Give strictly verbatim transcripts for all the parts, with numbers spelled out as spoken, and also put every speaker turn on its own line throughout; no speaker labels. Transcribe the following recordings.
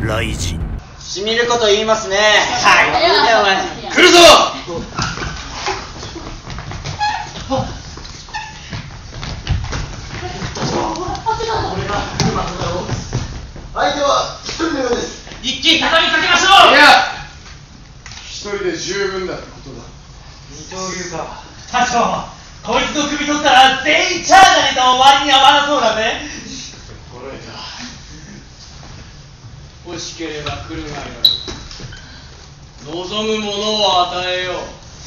雷神。
しみること言いますね。はい、いいんだよお前。
来るぞ。
相手は一人のようです。
一気に畳みかけましょう。
いや、一人で十分だってことだ。
二刀流か。隊長、こいつの首取ったら全員チャーじゃねえと終わりに合わなそうだぜ。
こらえた。
欲しければ来るがよい。望むものを与えよう。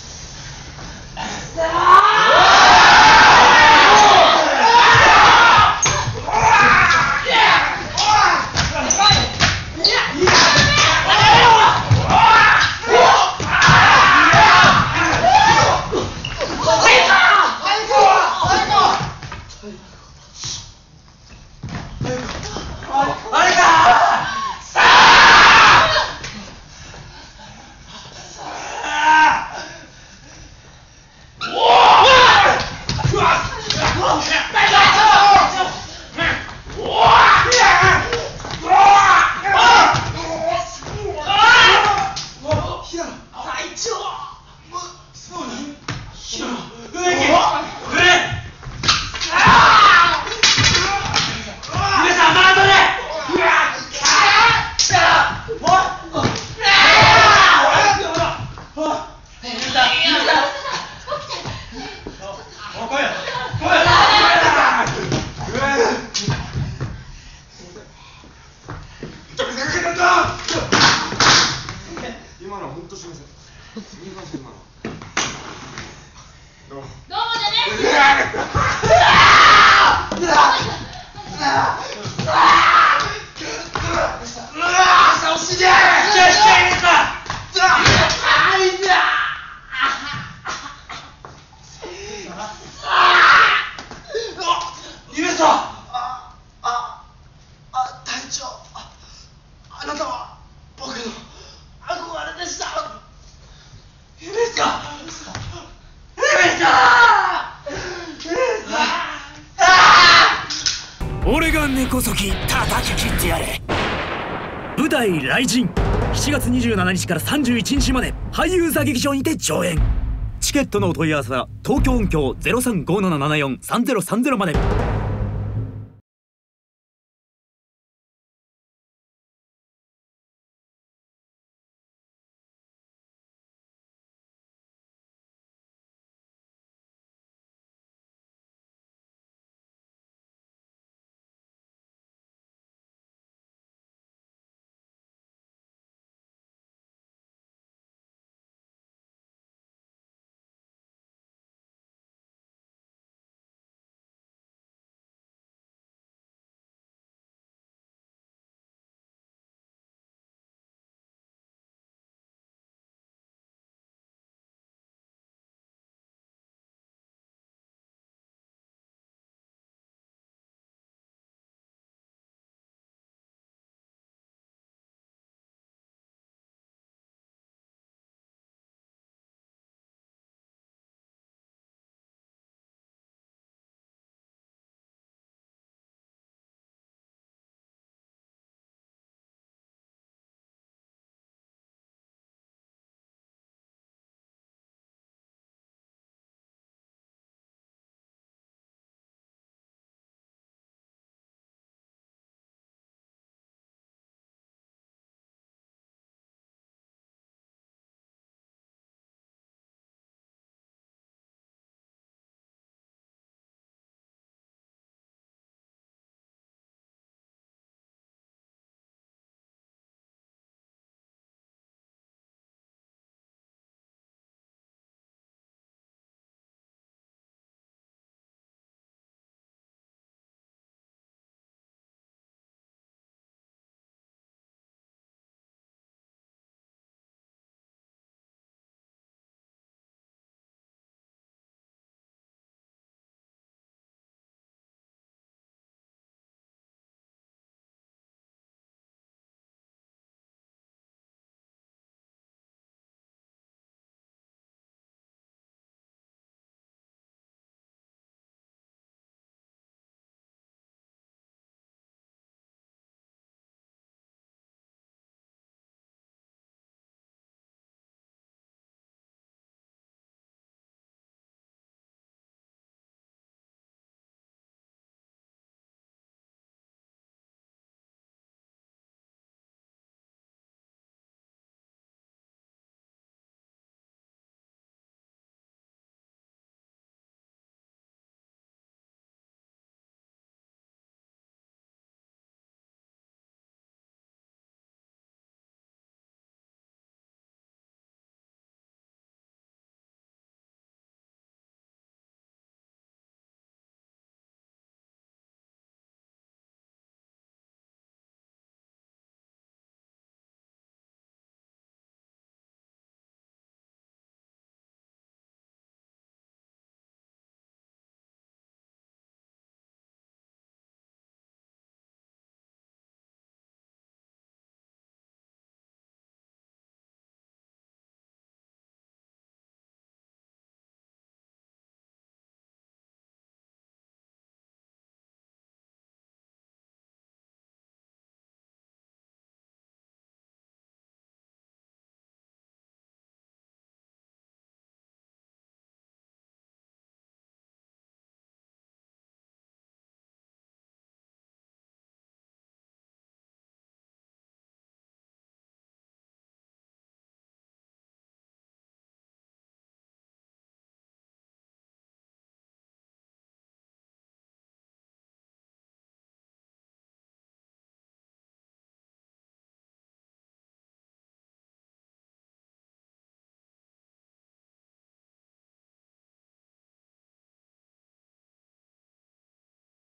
今のは本当すみません。すみません今の。どうも。
どうもじゃね。
さおしげ。じゃあ引き合いですか。ゆめさん。
あ、あ、あ、隊長。あなたは僕の憧れでした。
ゆめさん。ゆめさん。
俺が根こそぎ叩き切ってやれ。舞台「雷神」しちがつにじゅうしちにちからさんじゅういちにちまで俳優座劇場にて上演。チケットのお問い合わせは東京音響 ゼロさんごーななななよんさんゼロさんゼロ まで。